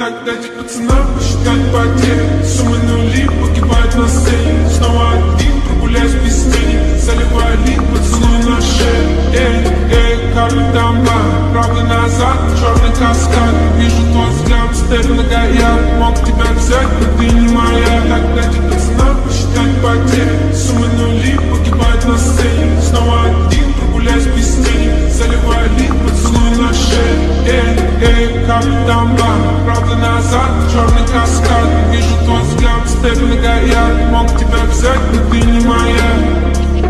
Так дайте пацанам посчитать потери. Суммы нули погибают на сцене. Снова один, прогуляюсь без тени. Заливаю лик, поцелуй на шею. Как там правый назад, черный каскад. Вижу твой взгляд, степь на гаяк. Мог тебя взять, но ты не моя. Так дайте пацанам посчитать потери. Суммы нули погибают на сцене. Снова один, прогуляюсь без тени. Заливаю лик, поцелуй на шею. Как там правда назад, черный каскад. Вижу твой взгляд, степь на гаяк. Мог тебя взять, но ты не моя.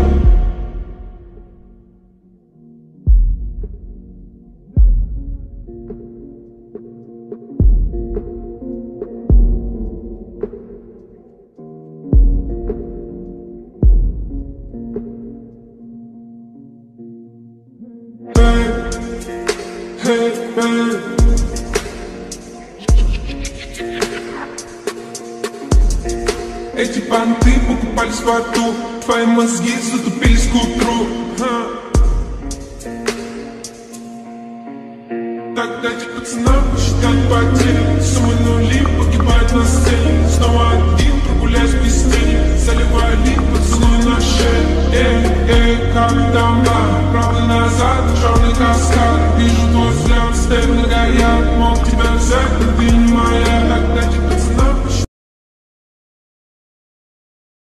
Эти понты покупались в аду. Твои мозги затупились к утру. Так дайте пацанам посчитать потери. Суммы нули погибают на сцене. Снова один, прогуляюсь без тени. Заливаю лик, поцелуй на шею. Как там правда назад, черный каскад. Вижу твой взгляд, степь на гаяк. Мог тебя взять, но ты